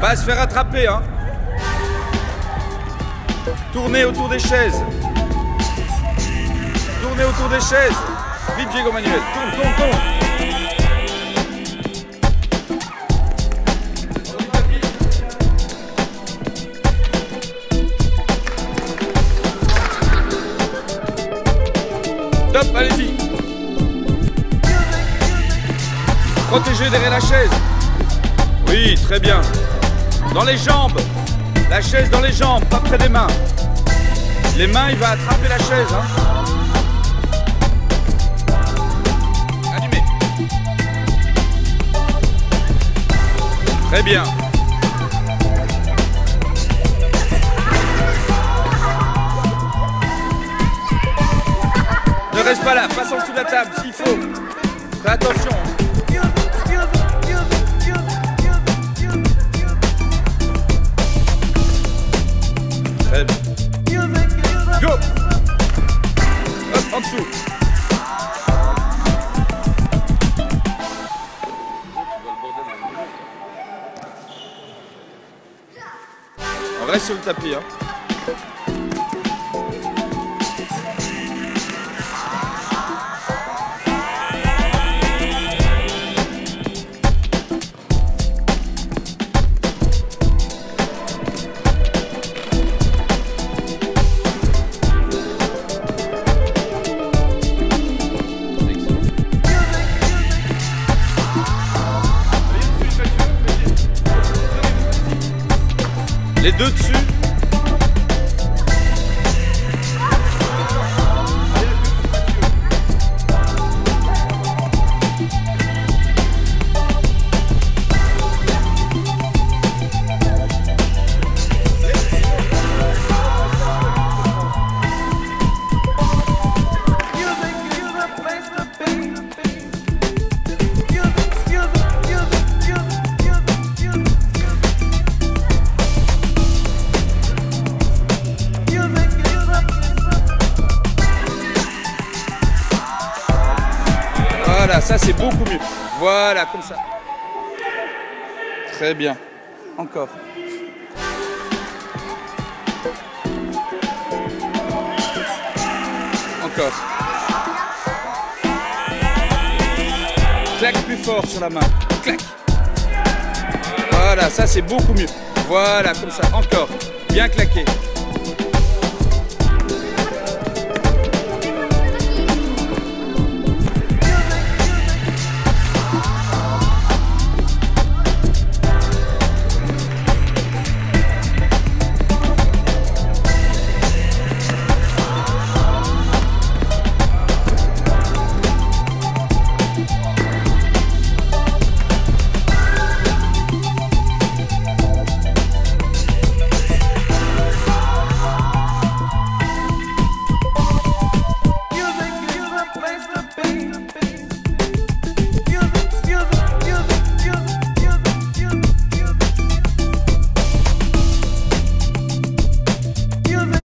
Va se faire attraper, hein. Tournez autour des chaises. Tournez autour des chaises. Vite, Diego Manuel. Tourne, tourne, tourne. Top, allez-y. Protégez derrière la chaise. Oui, très bien. Dans les jambes. La chaise dans les jambes, pas près des mains. Les mains, il va attraper la chaise. Hein. Allumez. Très bien. Ne reste pas là, passe en dessous de la table s'il faut. Fais attention. Très bien. Go. Hop, en dessous. On reste sur le tapis. Hein. Les deux dessus. Voilà, ça c'est beaucoup mieux. Voilà, comme ça. Très bien. Encore. Encore. Claque plus fort sur la main. Claque. Voilà, ça c'est beaucoup mieux. Voilà, comme ça. Encore. Bien claqué.